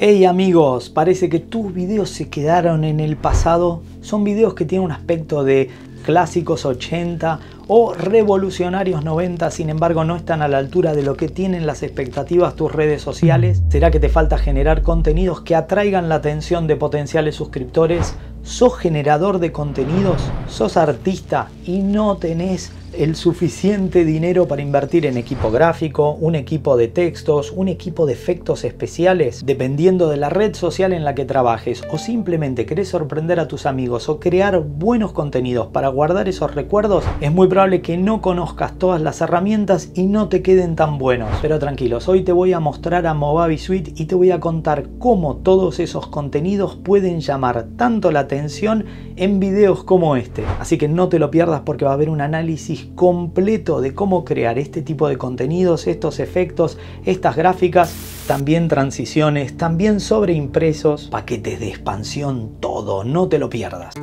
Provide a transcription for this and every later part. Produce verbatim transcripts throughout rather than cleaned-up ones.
Hey amigos, parece que tus videos se quedaron en el pasado. Son videos que tienen un aspecto de clásicos ochenta o revolucionarios noventa, sin embargo no están a la altura de lo que tienen las expectativas tus redes sociales. ¿Será que te falta generar contenidos que atraigan la atención de potenciales suscriptores? ¿Sos generador de contenidos? ¿Sos artista y no tenés el suficiente dinero para invertir en equipo gráfico, un equipo de textos, un equipo de efectos especiales, dependiendo de la red social en la que trabajes, o simplemente querés sorprender a tus amigos o crear buenos contenidos para guardar esos recuerdos? Es muy probable que no conozcas todas las herramientas y no te queden tan buenos. Pero tranquilos, hoy te voy a mostrar a Movavi Suite y te voy a contar cómo todos esos contenidos pueden llamar tanto la atención en videos como este. Así que no te lo pierdas porque va a haber un análisis completo de cómo crear este tipo de contenidos, estos efectos, estas gráficas, también transiciones, también sobreimpresos, paquetes de expansión, todo, no te lo pierdas.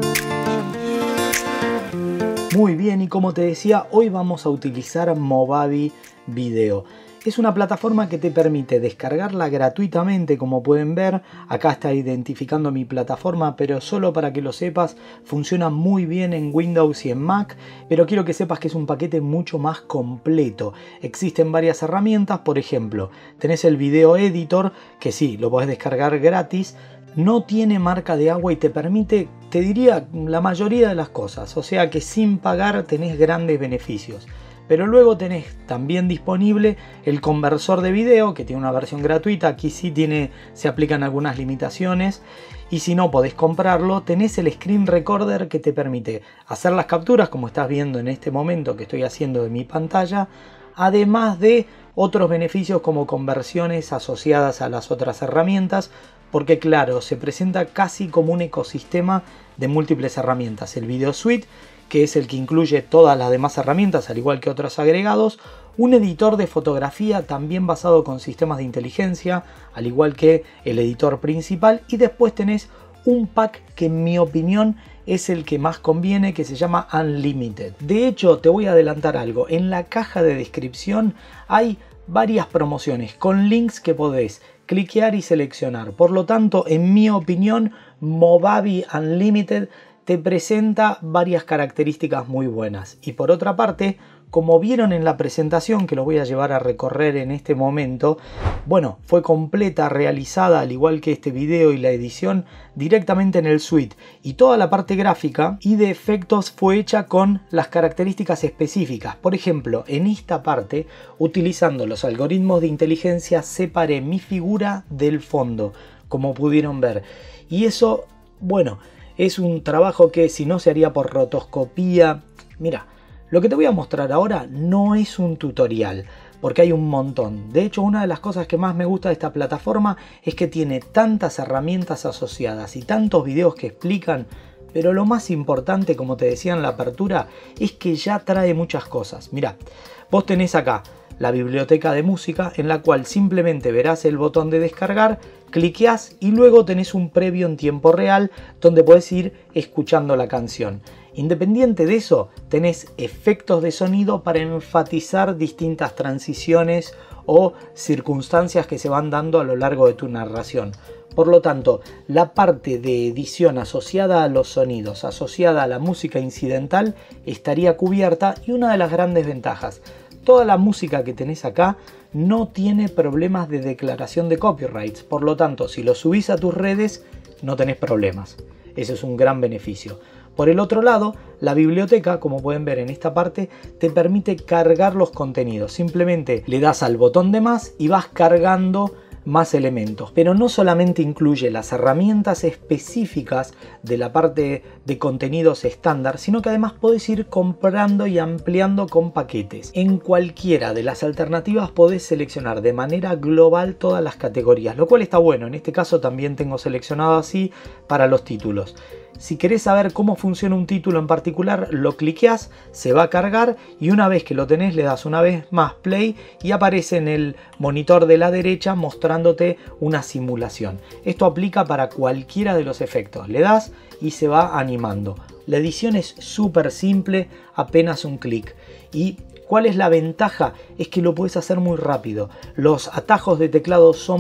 Muy bien, y como te decía, hoy vamos a utilizar Movavi Video. Es una plataforma que te permite descargarla gratuitamente, como pueden ver. Acá está identificando mi plataforma, pero solo para que lo sepas, funciona muy bien en Windows y en Mac, pero quiero que sepas que es un paquete mucho más completo. Existen varias herramientas, por ejemplo, tenés el Video Editor, que sí, lo podés descargar gratis. No tiene marca de agua y te permite, te diría, la mayoría de las cosas. O sea que sin pagar tenés grandes beneficios. Pero luego tenés también disponible el conversor de video, que tiene una versión gratuita. Aquí sí tiene, se aplican algunas limitaciones. Y si no podés comprarlo, tenés el Screen Recorder, que te permite hacer las capturas, como estás viendo en este momento que estoy haciendo de mi pantalla. Además de otros beneficios como conversiones asociadas a las otras herramientas. Porque claro, se presenta casi como un ecosistema de múltiples herramientas. El Video Suite, que es el que incluye todas las demás herramientas, al igual que otros agregados. Un editor de fotografía también basado con sistemas de inteligencia, al igual que el editor principal. Y después tenés un pack que en mi opinión es el que más conviene, que se llama Unlimited. De hecho, te voy a adelantar algo. En la caja de descripción hay varias promociones con links que podés cliquear y seleccionar. Por lo tanto, en mi opinión, Movavi Unlimited te presenta varias características muy buenas. Y por otra parte, como vieron en la presentación, que lo voy a llevar a recorrer en este momento, bueno, fue completa, realizada, al igual que este video y la edición, directamente en el Suite. Y toda la parte gráfica y de efectos fue hecha con las características específicas. Por ejemplo, en esta parte, utilizando los algoritmos de inteligencia, separé mi figura del fondo, como pudieron ver. Y eso, bueno, es un trabajo que si no se haría por rotoscopía. Mira, lo que te voy a mostrar ahora no es un tutorial, porque hay un montón. De hecho, una de las cosas que más me gusta de esta plataforma es que tiene tantas herramientas asociadas y tantos videos que explican. Pero lo más importante, como te decía en la apertura, es que ya trae muchas cosas. Mira, vos tenés acá la biblioteca de música, en la cual simplemente verás el botón de descargar, cliqueás y luego tenés un previo en tiempo real donde podés ir escuchando la canción. Independiente de eso, tenés efectos de sonido para enfatizar distintas transiciones o circunstancias que se van dando a lo largo de tu narración. Por lo tanto, la parte de edición asociada a los sonidos, asociada a la música incidental, estaría cubierta. Y una de las grandes ventajas, toda la música que tenés acá no tiene problemas de declaración de copyrights. Por lo tanto, si lo subís a tus redes, no tenés problemas. Ese es un gran beneficio. Por el otro lado, la biblioteca, como pueden ver en esta parte, te permite cargar los contenidos. Simplemente le das al botón de más y vas cargando más elementos. Pero no solamente incluye las herramientas específicas de la parte de contenidos estándar, sino que además podés ir comprando y ampliando con paquetes. En cualquiera de las alternativas podés seleccionar de manera global todas las categorías, lo cual está bueno. En este caso también tengo seleccionado así para los títulos. Si querés saber cómo funciona un título en particular, lo cliqueas, se va a cargar y una vez que lo tenés le das una vez más play y aparece en el monitor de la derecha mostrándote una simulación. Esto aplica para cualquiera de los efectos. Le das y se va animando. La edición es súper simple, apenas un clic. Y ¿cuál es la ventaja? Es que lo puedes hacer muy rápido. Los atajos de teclado son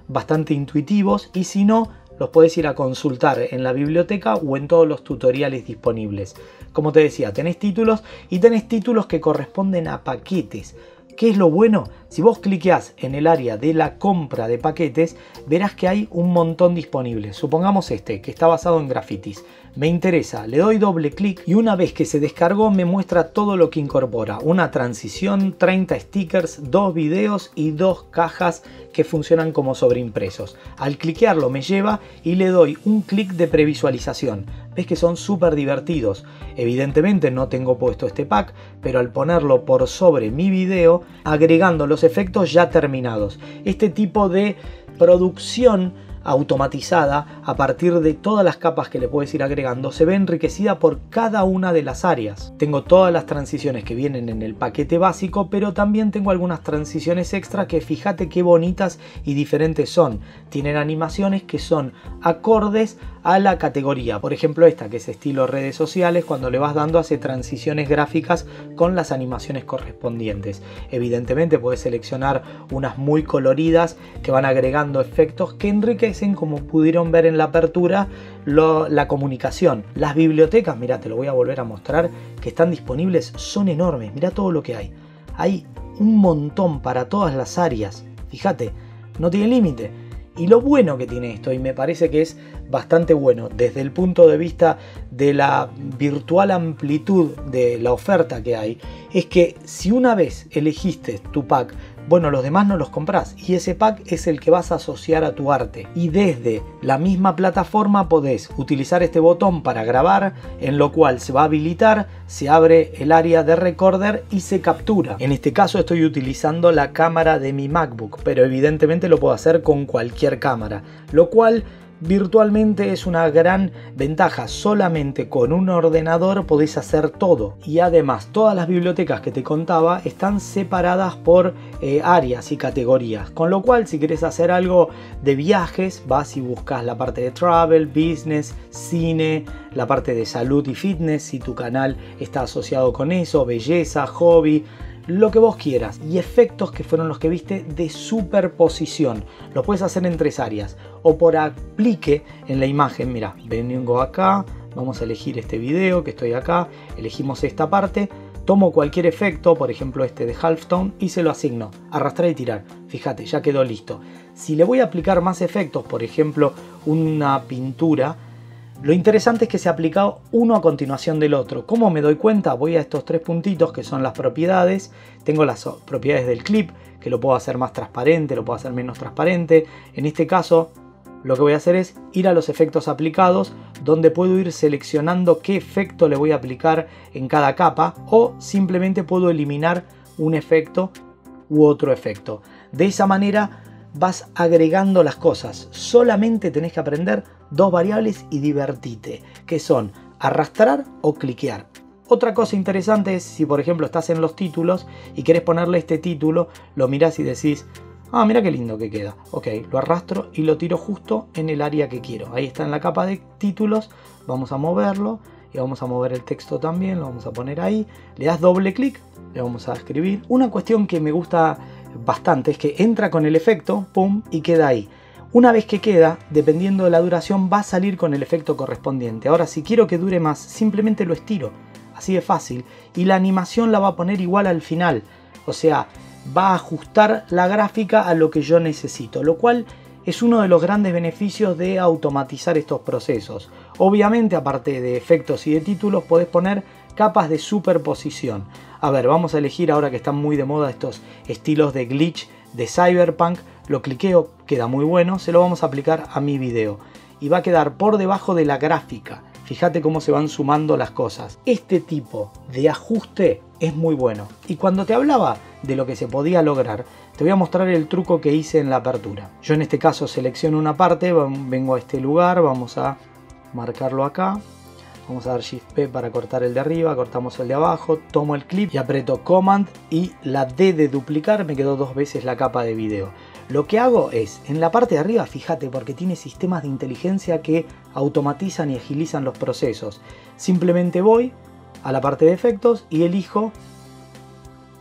bastante intuitivos y si no, los podés ir a consultar en la biblioteca o en todos los tutoriales disponibles. Como te decía, tenés títulos y tenés títulos que corresponden a paquetes. ¿Qué es lo bueno? Si vos cliqueás en el área de la compra de paquetes, verás que hay un montón disponibles. Supongamos este, que está basado en grafitis. Me interesa, le doy doble clic y una vez que se descargó me muestra todo lo que incorpora. Una transición, treinta stickers, dos videos y dos cajas que funcionan como sobreimpresos. Al cliquearlo me lleva y le doy un clic de previsualización. Ves que son súper divertidos. Evidentemente no tengo puesto este pack, pero al ponerlo por sobre mi video, agregando los efectos ya terminados. Este tipo de producción automatizada a partir de todas las capas que le puedes ir agregando se ve enriquecida por cada una de las áreas. Tengo todas las transiciones que vienen en el paquete básico, pero también tengo algunas transiciones extra que fíjate qué bonitas y diferentes son. Tienen animaciones que son acordes a la categoría. Por ejemplo, esta que es estilo redes sociales, cuando le vas dando hace transiciones gráficas con las animaciones correspondientes. Evidentemente puedes seleccionar unas muy coloridas que van agregando efectos que enriquecen, como pudieron ver en la apertura, lo, la comunicación. Las bibliotecas, mira, te lo voy a volver a mostrar, que están disponibles, son enormes. Mira todo lo que hay. Hay un montón para todas las áreas. Fíjate, no tiene límite. Y lo bueno que tiene esto, y me parece que es bastante bueno desde el punto de vista de la virtual amplitud de la oferta que hay, es que si una vez elegiste tu pack, bueno, los demás no los compras y ese pack es el que vas a asociar a tu arte. Y desde la misma plataforma podés utilizar este botón para grabar, en lo cual se va a habilitar, se abre el área de recorder y se captura. En este caso estoy utilizando la cámara de mi MacBook, pero evidentemente lo puedo hacer con cualquier cámara, lo cual virtualmente es una gran ventaja. Solamente con un ordenador podés hacer todo. Y además todas las bibliotecas que te contaba están separadas por eh, áreas y categorías. Con lo cual si querés hacer algo de viajes, vas y buscas la parte de travel, business, cine, la parte de salud y fitness, si tu canal está asociado con eso, belleza, hobby, lo que vos quieras. Y efectos, que fueron los que viste, de superposición. Lo puedes hacer en tres áreas o por aplique en la imagen. Mira, vengo acá, vamos a elegir este video que estoy acá, elegimos esta parte, tomo cualquier efecto, por ejemplo este de halftone, y se lo asigno, arrastrar y tirar. Fíjate, ya quedó listo. Si le voy a aplicar más efectos, por ejemplo una pintura, lo interesante es que se ha aplicado uno a continuación del otro. ¿Cómo me doy cuenta? Voy a estos tres puntitos que son las propiedades. Tengo las propiedades del clip, que lo puedo hacer más transparente, lo puedo hacer menos transparente. En este caso, lo que voy a hacer es ir a los efectos aplicados, donde puedo ir seleccionando qué efecto le voy a aplicar en cada capa, o simplemente puedo eliminar un efecto u otro efecto. De esa manera vas agregando las cosas. Solamente tenés que aprender dos variables y divertite, que son arrastrar o cliquear. Otra cosa interesante es si por ejemplo estás en los títulos y querés ponerle este título, lo mirás y decís: ah, mira qué lindo que queda. Ok, lo arrastro y lo tiro justo en el área que quiero. Ahí está en la capa de títulos. Vamos a moverlo y vamos a mover el texto también. Lo vamos a poner ahí. Le das doble clic, le vamos a escribir. Una cuestión que me gusta bastante es que entra con el efecto, pum, y queda ahí. Una vez que queda, dependiendo de la duración, va a salir con el efecto correspondiente. Ahora, si quiero que dure más, simplemente lo estiro. Así de fácil. Y la animación la va a poner igual al final. O sea, va a ajustar la gráfica a lo que yo necesito. Lo cual es uno de los grandes beneficios de automatizar estos procesos. Obviamente, aparte de efectos y de títulos, podés poner capas de superposición. A ver, vamos a elegir ahora que están muy de moda estos estilos de glitch de Cyberpunk. Lo cliqueo, queda muy bueno, se lo vamos a aplicar a mi video y va a quedar por debajo de la gráfica. Fíjate cómo se van sumando las cosas. Este tipo de ajuste es muy bueno. Y cuando te hablaba de lo que se podía lograr, te voy a mostrar el truco que hice en la apertura. Yo en este caso selecciono una parte, vengo a este lugar, vamos a marcarlo acá. Vamos a dar Shift P para cortar el de arriba, cortamos el de abajo, tomo el clip y aprieto Command y la D de duplicar, me quedó dos veces la capa de video. Lo que hago es, en la parte de arriba, fíjate, porque tiene sistemas de inteligencia que automatizan y agilizan los procesos. Simplemente voy a la parte de efectos y elijo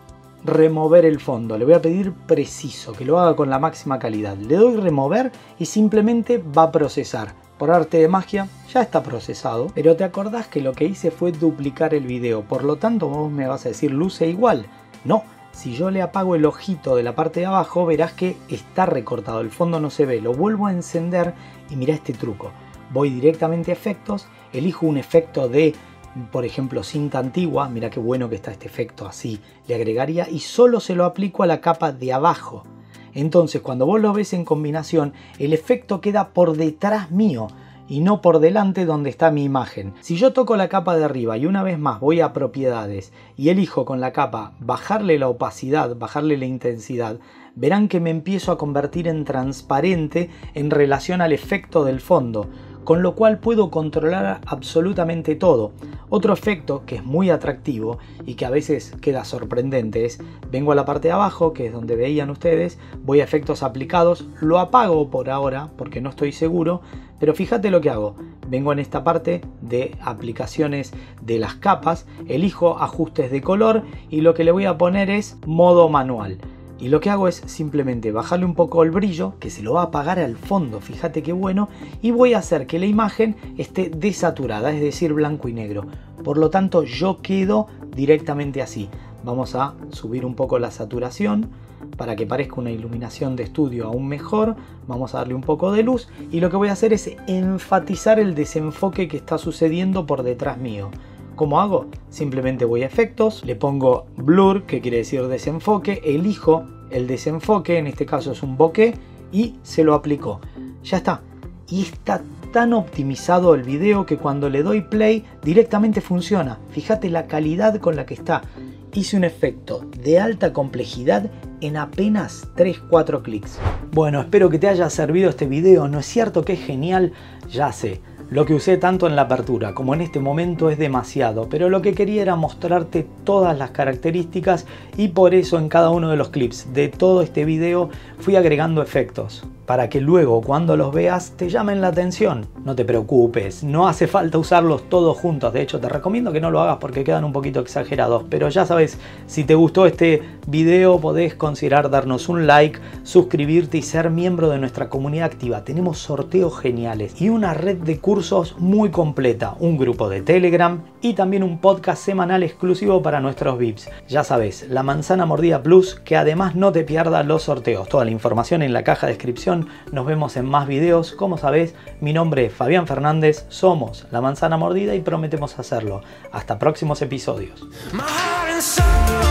remover el fondo. Le voy a pedir preciso, que lo haga con la máxima calidad. Le doy remover y simplemente va a procesar. Por arte de magia ya está procesado, pero te acordás que lo que hice fue duplicar el video, por lo tanto vos me vas a decir luce igual. No, si yo le apago el ojito de la parte de abajo verás que está recortado, el fondo no se ve. Lo vuelvo a encender y mirá este truco. Voy directamente a efectos, elijo un efecto de, por ejemplo, cinta antigua. Mirá qué bueno que está este efecto, así le agregaría y solo se lo aplico a la capa de abajo. Entonces cuando vos lo ves en combinación, el efecto queda por detrás mío y no por delante donde está mi imagen. Si yo toco la capa de arriba y una vez más voy a propiedades y elijo con la capa bajarle la opacidad, bajarle la intensidad, verán que me empiezo a convertir en transparente en relación al efecto del fondo, con lo cual puedo controlar absolutamente todo. Otro efecto que es muy atractivo y que a veces queda sorprendente es, vengo a la parte de abajo, que es donde veían ustedes, voy a efectos aplicados, lo apago por ahora porque no estoy seguro, pero fíjate lo que hago. Vengo en esta parte de aplicaciones de las capas, elijo ajustes de color y lo que le voy a poner es modo manual. Y lo que hago es simplemente bajarle un poco el brillo, que se lo va a apagar al fondo, fíjate qué bueno, y voy a hacer que la imagen esté desaturada, es decir, blanco y negro. Por lo tanto, yo quedo directamente así. Vamos a subir un poco la saturación para que parezca una iluminación de estudio aún mejor. Vamos a darle un poco de luz y lo que voy a hacer es enfatizar el desenfoque que está sucediendo por detrás mío. ¿Cómo hago? Simplemente voy a efectos, le pongo blur, que quiere decir desenfoque, elijo el desenfoque, en este caso es un bokeh, y se lo aplico. Ya está. Y está tan optimizado el video que cuando le doy play directamente funciona. Fíjate la calidad con la que está. Hice un efecto de alta complejidad en apenas tres cuatro clics. Bueno, espero que te haya servido este video. ¿No es cierto que es genial? Ya sé. Lo que usé tanto en la apertura como en este momento es demasiado, pero lo que quería era mostrarte todas las características y por eso en cada uno de los clips de todo este video fui agregando efectos, para que luego cuando los veas te llamen la atención. No te preocupes, no hace falta usarlos todos juntos, de hecho te recomiendo que no lo hagas porque quedan un poquito exagerados, pero ya sabes, si te gustó este video podés considerar darnos un like, suscribirte y ser miembro de nuestra comunidad activa. Tenemos sorteos geniales y una red de cursos muy completa, un grupo de Telegram y también un podcast semanal exclusivo para nuestros V I Ps. Ya sabes, La Manzana Mordida Plus, que además no te pierdas los sorteos. Toda la información en la caja de descripción. Nos vemos en más videos. Como sabés, mi nombre es Fabián Fernández, somos La Manzana Mordida y prometemos hacerlo. Hasta próximos episodios.